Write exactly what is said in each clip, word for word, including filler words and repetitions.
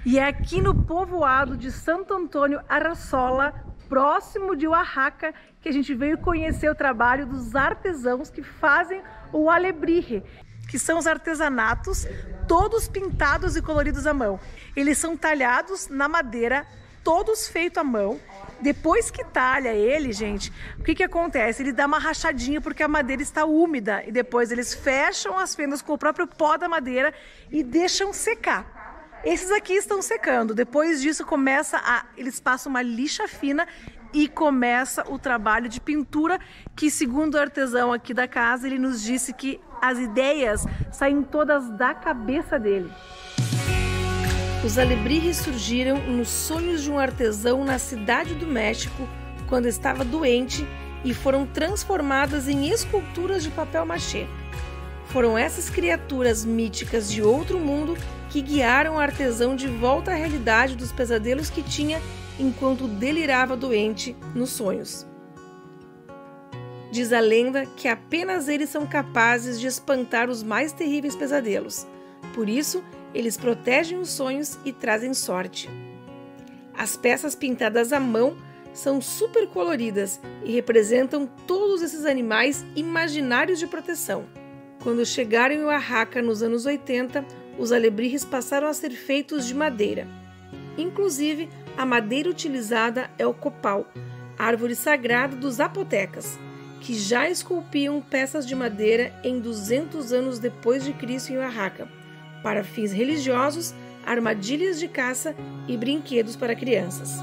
E é aqui no povoado de Santo Antônio Arrasola, próximo de Oaxaca, que a gente veio conhecer o trabalho dos artesãos que fazem o alebrije, que são os artesanatos todos pintados e coloridos à mão. Eles são talhados na madeira, todos feitos à mão. Depois que talha ele, gente, o que que acontece? Ele dá uma rachadinha porque a madeira está úmida e depois eles fecham as fendas com o próprio pó da madeira e deixam secar. Esses aqui estão secando. Depois disso começa a, eles passam uma lixa fina e começa o trabalho de pintura, que segundo o artesão aqui da casa, ele nos disse que as ideias saem todas da cabeça dele. Os alebrijes surgiram nos sonhos de um artesão na cidade do México quando estava doente e foram transformadas em esculturas de papel machê. Foram essas criaturas míticas de outro mundo que guiaram o artesão de volta à realidade dos pesadelos que tinha enquanto delirava doente nos sonhos. Diz a lenda que apenas eles são capazes de espantar os mais terríveis pesadelos. Por isso, eles protegem os sonhos e trazem sorte. As peças pintadas à mão são super coloridas e representam todos esses animais imaginários de proteção. Quando chegaram em Oaxaca nos anos oitenta, os alebrijes passaram a ser feitos de madeira. Inclusive, a madeira utilizada é o copal, árvore sagrada dos zapotecas, que já esculpiam peças de madeira em duzentos anos depois de Cristo em Oaxaca, para fins religiosos, armadilhas de caça e brinquedos para crianças.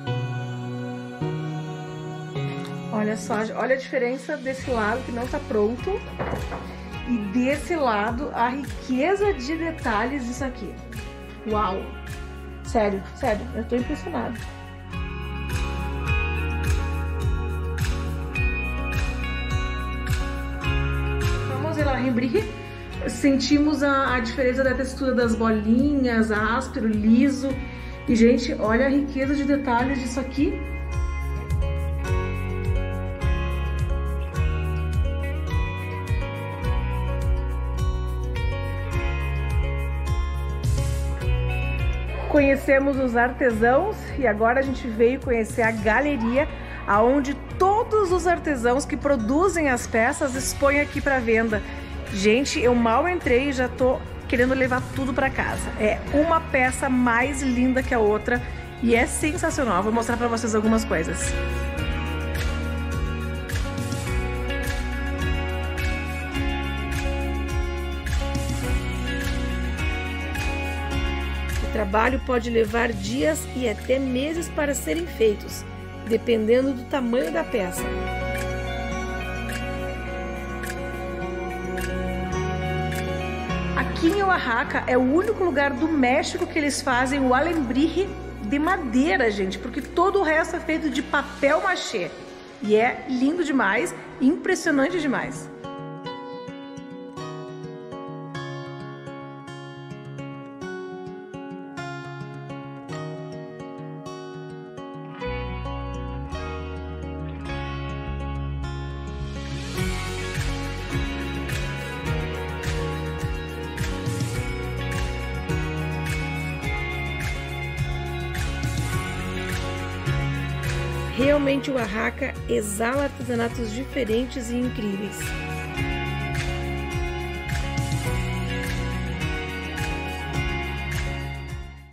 Olha só, olha a diferença desse lado que não está pronto e desse lado a riqueza de detalhes disso aqui. Uau! Sério, sério, eu estou impressionada. Vamos ver lá, alebrije. Sentimos a, a diferença da textura das bolinhas, áspero, liso. E, gente, olha a riqueza de detalhes disso aqui. Conhecemos os artesãos e agora a gente veio conhecer a galeria, aonde todos os artesãos que produzem as peças expõem aqui para venda. Gente, eu mal entrei e já tô querendo levar tudo para casa. É uma peça mais linda que a outra e é sensacional. Vou mostrar para vocês algumas coisas. O trabalho pode levar dias e até meses para serem feitos, dependendo do tamanho da peça. Aqui em Oaxaca é o único lugar do México que eles fazem o alebrije de madeira, gente, porque todo o resto é feito de papel machê. E é lindo demais, impressionante demais. Realmente o Oaxaca exala artesanatos diferentes e incríveis.